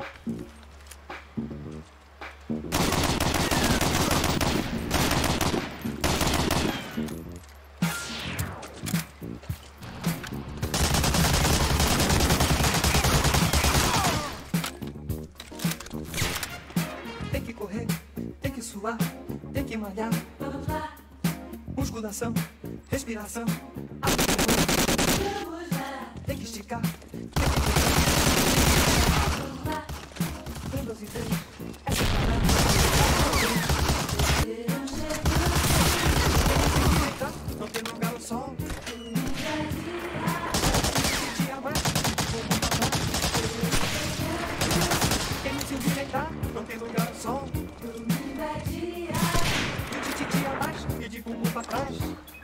Tem que correr, tem que suar, tem que malhar. Vamos lá, Musculação, respiração, vamos lá, tem que esticar. vamos lá. 1, 2 e 3. Verão chegando, Não tem lugar no sol. domingo é Dia mais, vou voltar. Quem não se endireitar, não tem lugar no sol. domingo é dia. Dia mais, e de bumbum pra trás.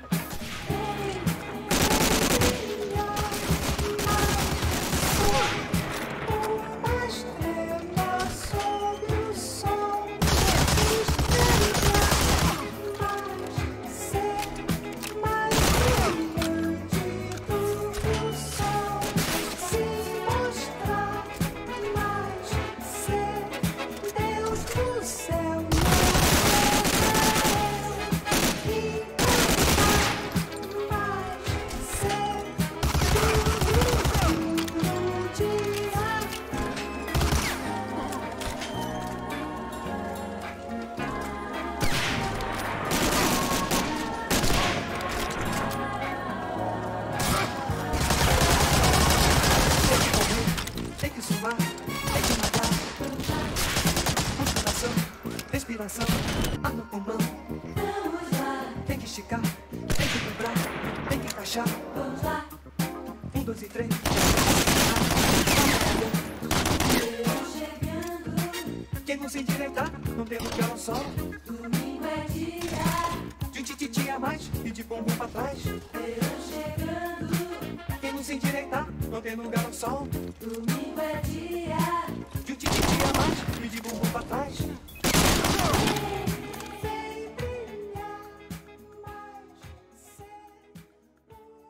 Uma estrela sob o sol, ser mais brilhante do que o sol, se mostrar mais, ser Deus do céu, e mais, ser do dia. Tem que suar, tem que nadar. Musculação, respiração, ar no pulmão. Vamos lá, Tem que esticar, tem que dobrar, tem que encaixar. vamos lá. 1, 2 e 3. Verão chegando, Quem não se endireitar, não tem lugar no sol. domingo é dia. De um tititi a mais e de bumbum pra trás. Verão chegando, Quem não se endireitar, não tem lugar no sol. domingo é dia. De um tititi a mais e de bumbum pra trás.